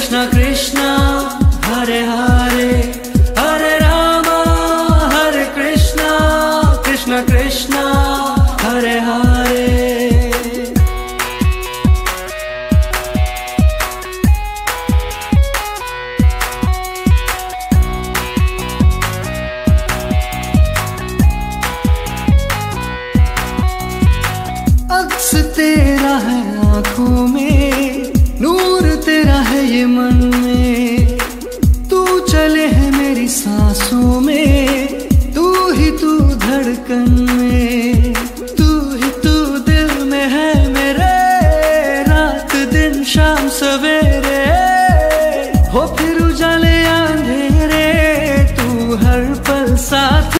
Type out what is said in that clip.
कृष्णा कृष्णा हरे हरे, हरे रामा हरे कृष्णा, कृष्णा कृष्णा हरे हरे। अक्स तेरा है आँखों में, नूर तेरा है ये मन में, तू चले है मेरी सांसों में, तू ही तू धड़कन में, तू ही तू दिल में है मेरे, रात दिन शाम सवेरे, हो फिर उजाले